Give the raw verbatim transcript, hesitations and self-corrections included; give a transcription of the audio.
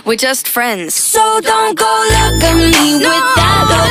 we're just friends. So don't go look at me with that